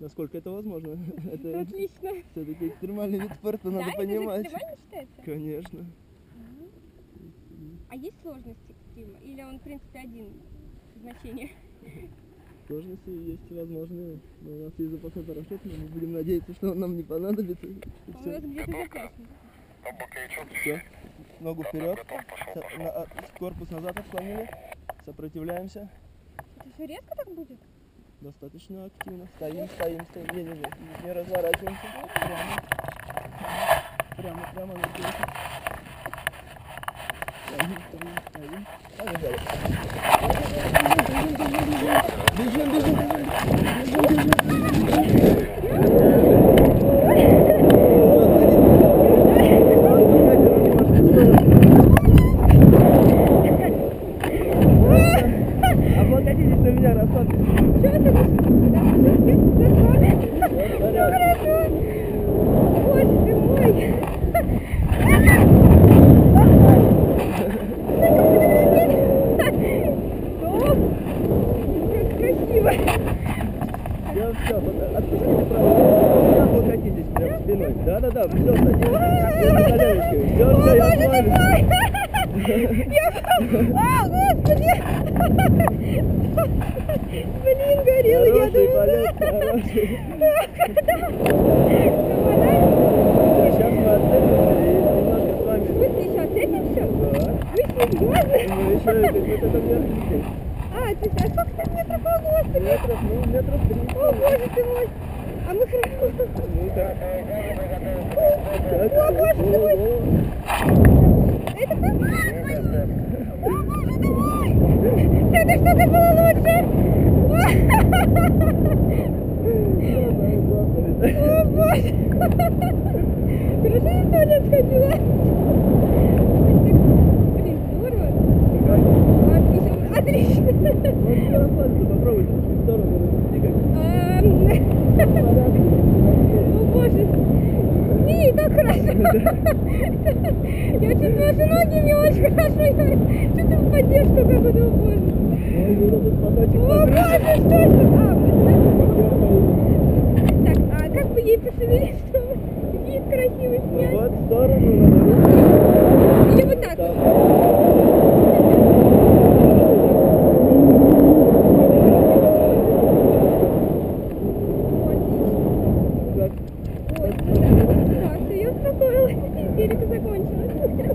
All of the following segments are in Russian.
насколько это возможно. Это отлично. все-таки экстремальный вид спорта, надо понимать. Это экстремально считается? Конечно. А есть сложности экстрима? Или он, в принципе, один значение? Сложности есть возможные, но у нас есть запасной парашют, но мы будем надеяться, что он нам не понадобится. У нас где-то запасен. Все, ногу вперед, корпус назад отклонили, сопротивляемся. Это все резко так будет? Достаточно активно. Стоим. Не разворачиваемся. Прямо на плечи. Стоим. Побежали. Облокотитесь на меня, расслабьтесь. Что ты? Хорошо. Боже ты мой. Красиво. Все, отпустите правую. Облокотитесь прямо спиной. Да, все, садитесь. Все, я остановлюсь. А, господи! Блин, горел, я думала. Хороший. Сейчас мы отцепимся и немножко с вами. Вы еще отцепимся? Да. Вы серьезно? Мы еще это верхний. А, то есть, а сколько там метров, о господи? Метров 300. О, боже ты мой! А мы хорошо. О, боже ты мой! Это как? О, боже ты мой! С этой штукой было лучше! О, боже! Хорошо, я в туалет сходила. Блин, здорово. Отлично. Можно расслабиться, попробуйте в сторону развести О, боже! Не, так хорошо. Я чувствую, что ноги мне очень хорошо. Я чувствую поддержку какую-то, о боже. О боже, что это? Так, а как бы ей пошевелить, чтобы вид красивый снять? Вот в сторону надо. Или вот так вот? Истерика закончилась.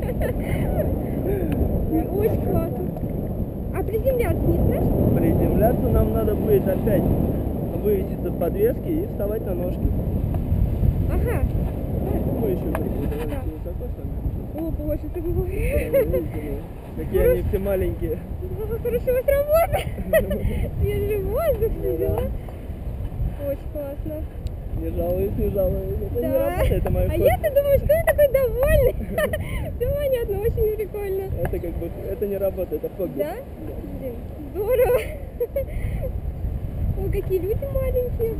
Очень классно. А приземляться не страшно? Приземляться нам надо будет опять вывести из подвески и вставать на ножки. Ага. Мы еще довольно высоко с вами. О, боже ты мой. Какие они все маленькие. Хорошо сработано. Свежий воздух, все дела. Очень классно. Не жалуюсь. Это да. не работает, это мое. А я-то думаю, что он такой довольный. Да понятно, очень прикольно. Это как бы, это не работает, это хобби. Да? Блин, здорово. О, какие люди маленькие.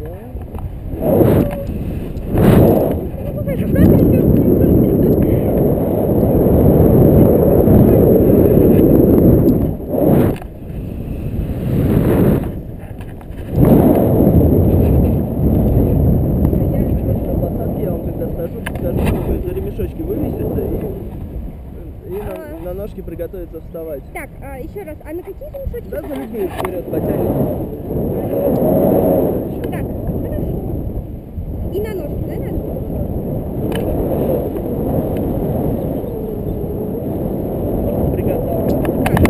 За ремешочки вывесится и на ножки приготовиться вставать. Так, еще раз, а на какие ремешочки? Да, за любые вперед потянем. Так, хорошо. И на ножки, да, надо? Приготовиться.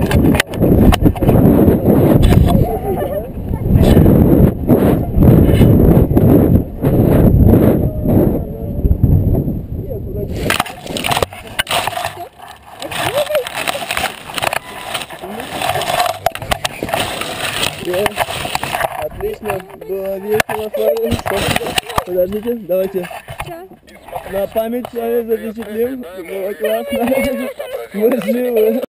Все. Отлично. Было весело с вами. Подождите, давайте на память с вами запечатлим. Было классно. Мы живы.